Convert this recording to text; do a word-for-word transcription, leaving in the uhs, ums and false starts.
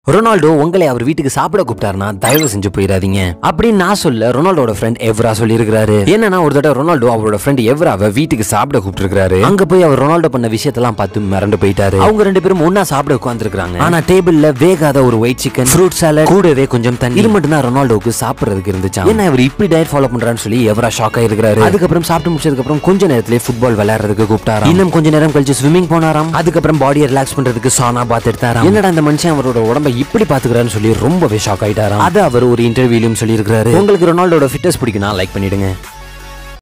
Ronaldo உங்களை அவர் வீட்டுக்கு சாப்பிட கூப்பிட்டாருன்னா தயவு செஞ்சு போயிடாதீங்க அப்படின்னு நான் சொல்ல ரொனால்டோட ஃப்ரெண்ட் எவ்ரா சொல்லி இருக்காரு. என்னன்னா ஒரு தடவை ரொனால்டோ அவரோட ஃப்ரெண்ட் எவ்ராவை வீட்டுக்கு சாப்பிட கூப்பிட்டு அங்க போய் அவர் ரொனால்டோ பண்ண விஷயத்தெல்லாம் பார்த்து மிரண்டு போயிட்டாரு. அவங்க ரெண்டு பேரும் ஒன்னா சாப்பிட உட்கார்ந்துருக்காங்க. ஆனா டேபிள்ல வேகாத ஒரு ஒயிட் சிக்கன், ஃப்ரூட் சாலட், கூடவே கொஞ்சம் தண்ணி, இது மட்டும் தான் ரொனால்டோக்கு சாப்பிடுறதுக்கு இருந்துச்சு. என்ன இவர் இப்படி டயட் ஃபாலோ பண்றான்னு சொல்லி எவ்ரா ஷாக் ஆயிருக்காரு. அதுக்கப்புறம் சாப்பிட்டு முடிச்சதுக்கு அப்புறம் கொஞ்ச நேரத்திலே ஃபுட்பால் விளையாடுறதுக்கு கூப்பிட்டாராம். இன்னும் கொஞ்ச நேரம் கழிச்சு ஸ்விமிங் போனாராம். அதுக்கப்புறம் பாடியை ரிலாக்ஸ் பண்றதுக்கு சானா பாத் எடுத்தாராம். என்னடா இந்த மனுஷன் அவரோட உடம்பை இப்படி பாத்துக்கிறான்னு சொல்லி ரொம்பவே ஷாக் ஆயிட்டாராம். அது அவர் ஒரு இன்டர்வியூலயும் சொல்லி இருக்காரு. உங்களுக்கு ரொனால்டோட ஃபிட்னஸ் பிடிக்கும்னா லைக் பண்ணிடுங்க.